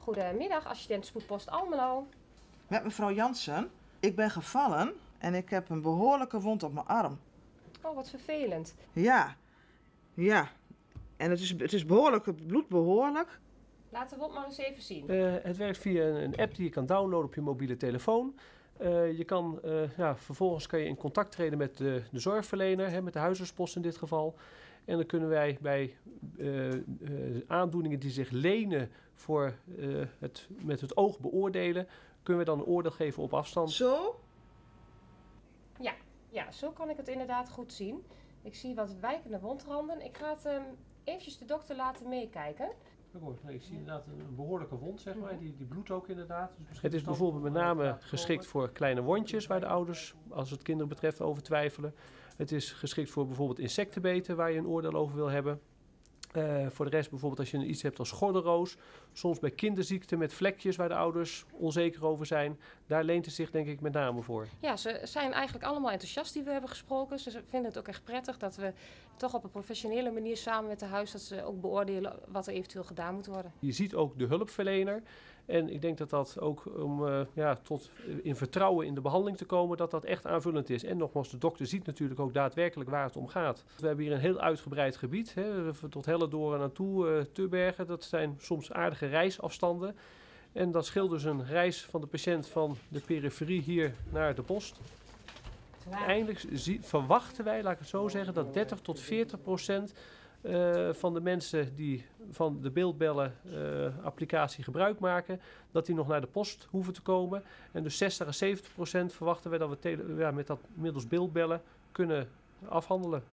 Goedemiddag, assistent spoedpost Almelo. Met mevrouw Jansen. Ik ben gevallen en ik heb een behoorlijke wond op mijn arm. Oh, wat vervelend. Ja. En het is behoorlijk, het bloedt behoorlijk. Laat de wond maar eens even zien. Het werkt via een app die je kan downloaden op je mobiele telefoon. Vervolgens kan je in contact treden met de zorgverlener, met de huisartspost in dit geval. En dan kunnen wij bij aandoeningen die zich lenen voor met het oog beoordelen, kunnen we dan een oordeel geven op afstand. Zo? Ja, zo kan ik het inderdaad goed zien. Ik zie wat wijkende wondranden. Ik ga het eventjes de dokter laten meekijken. Ik zie inderdaad een behoorlijke wond, zeg maar. Die bloedt ook inderdaad. Dus het is bijvoorbeeld met name geschikt voor kleine wondjes waar de ouders, als het kinderen betreft, over twijfelen. Het is geschikt voor bijvoorbeeld insectenbeten waar je een oordeel over wil hebben. Voor de rest bijvoorbeeld als je iets hebt als gordelroos. Soms bij kinderziekten met vlekjes waar de ouders onzeker over zijn. Daar leent het zich denk ik met name voor. Ja, ze zijn eigenlijk allemaal enthousiast die we hebben gesproken. Ze vinden het ook echt prettig dat we toch op een professionele manier samen met de huisarts ook beoordelen wat er eventueel gedaan moet worden. Je ziet ook de hulpverlener. En ik denk dat dat ook om tot in vertrouwen in de behandeling te komen, dat echt aanvullend is. En nogmaals, de dokter ziet natuurlijk ook daadwerkelijk waar het om gaat. We hebben hier een heel uitgebreid gebied, tot Hellendoorn aan toe, Tubbergen. Dat zijn soms aardige reisafstanden. En dat scheelt dus een reis van de patiënt van de periferie hier naar de post. Uiteindelijk verwachten wij, laat ik het zo zeggen, dat 30 tot 40% van de mensen die van de beeldbellen applicatie gebruik maken, dat die nog naar de post hoeven te komen. En dus 60 à 70% verwachten wij dat we middels beeldbellen kunnen afhandelen.